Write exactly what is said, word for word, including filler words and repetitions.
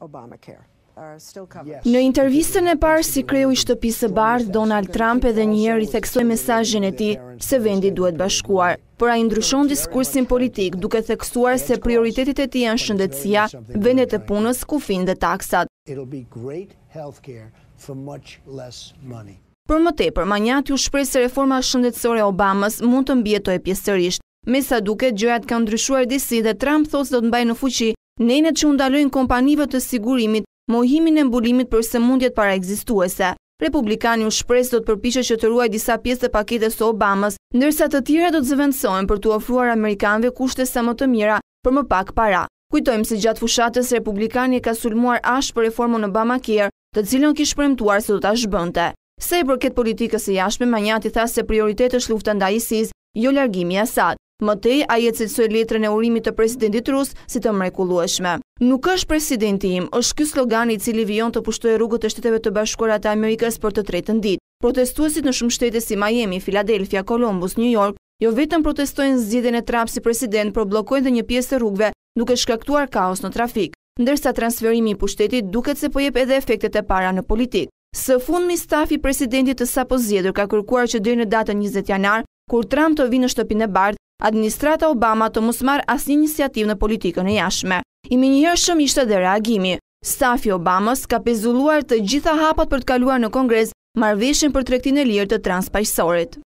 Në intervistën e parë si kreu i Shtëpisë së Bardhë, Donald Trump edhe njëherë i theksoi mesazhin e tij se vendi duhet bashkuar, por ai ndryshon diskursin politik duke theksuar se prioritetet e tij janë shëndetësia, vendet e punës, kufin dhe taksat. Për më tepër, Magnati u shpreh se reforma shëndetësore e Obamas mund të mbijetojë pjesërisht. Me sa duket, gjërat kanë ndryshuar disi dhe Trump thotë se do të mbajë në fuqi nenet që u ndalojnë kompanive të sigurimit mohimin e mbulimit për sëmundjet paraekzistuese. Republikani u shpreh se do të përpiqet që të ruajë disa pjesë të paketës së Obamas, ndërsa të tjera do të zëvendësohen për t'u ofruar amerikanëve kushte sa më të mira për më pak para. Kujtojmë se gjatë fushatës Republikani ka sulmuar ashpër reformën Obamacare, të cilën kishte premtuar se do ta zhbënte. Sa i përket politikës së jashtme, Magnati tha se prioriteti është lufta ndaj ISIS, jo largimi i Asad. Më tej, ai e cilësoi letrën e urimit të presidentit rus si të mrekullueshme. Nuk është presidenti im, është ky slogani i cili vijon të pushtojë rrugët e Shteteve të Bashkuara të Amerikës për të tretën ditë. Protestuesit në shumë shtete si Miami, Philadelphia, Columbus, New York, jo vetëm protestojnë zgjedhjen e Trump si president, por bllokojnë edhe një pjesë të rrugëve, duke shkaktuar kaos në trafik. Ndërsa transferimi i pushtetit duket se po jep edhe efektet e para në politikë. Së fundmi, stafi i presidentit të sapo zgjedhur ka kërkuar që deri në datën njëzet janar, kur Trump të vinë në Shtëpinë e Bardhë, administrata Obama të mos marrë asnjë iniciativë në politikën e jashtme. I menjëhershëm ishte edhe reagimi. Stafi Obamas ka pezulluar të gjitha hapat për të kaluar në Kongres marrëveshjen për tregtinë e lirë të transpaqësorit.